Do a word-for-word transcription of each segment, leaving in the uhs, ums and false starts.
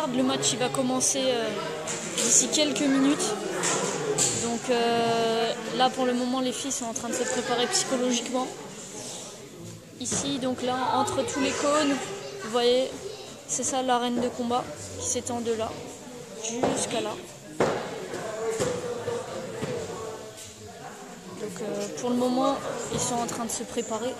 regarde, le match il va commencer euh, d'ici quelques minutes. Donc euh, là pour le moment les filles sont en train de se préparer psychologiquement. Ici donc là entre tous les cônes, vous voyez, c'est ça l'arène de combat qui s'étend de là jusqu'à là. Donc euh, pour le moment ils sont en train de se préparer.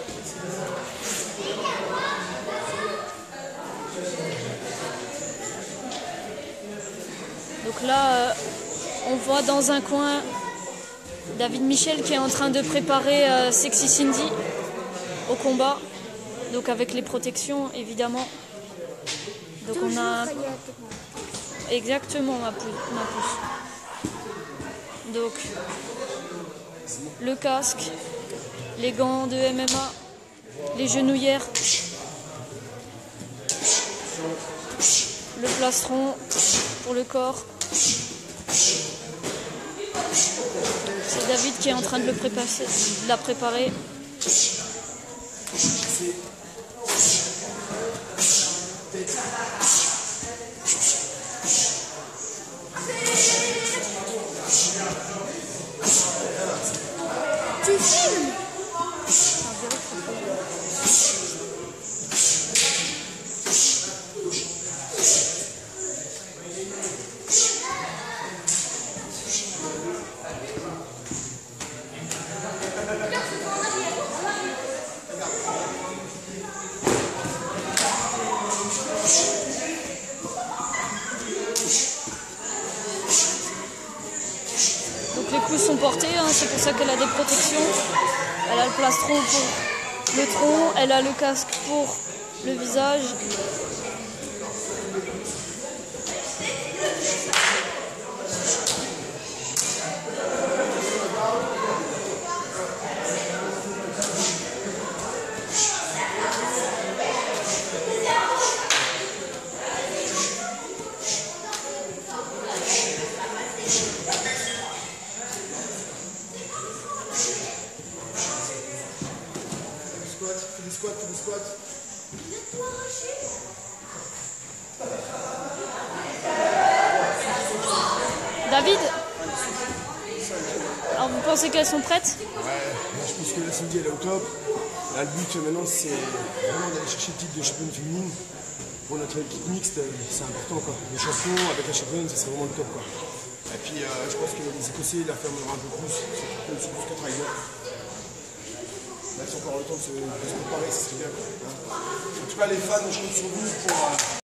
Donc là, euh, on voit dans un coin David Michel qui est en train de préparer euh, Sexy Cindy au combat. Donc avec les protections, évidemment. Donc on a... Exactement, ma pousse. Ma pousse. Donc, le casque, les gants de M M A, les genouillères, le plastron pour le corps. C'est David qui est en train de, le préparer, de la préparer. Tu filmes ? Donc les coups sont portés, hein, c'est pour ça qu'elle a des protections. Elle a le plastron pour le tronc, elle a le casque pour le visage. Fais des squats, fais des squats. David, alors vous pensez qu'elles sont prêtes? Ouais, moi je pense que la Cindy elle est au top. Là le but maintenant c'est vraiment d'aller chercher le titre de championne féminine. Pour notre équipe mixte, c'est important quoi. Le champion avec la championne, ça c'est vraiment le top quoi. Et puis euh, je pense que les Écossais la fermeront un peu plus, c'est plus que Trailer. Là, c'est encore le temps de se, de se préparer, ça serait bien. Hein. En tout cas, les fans, je compte sur vous pour, euh,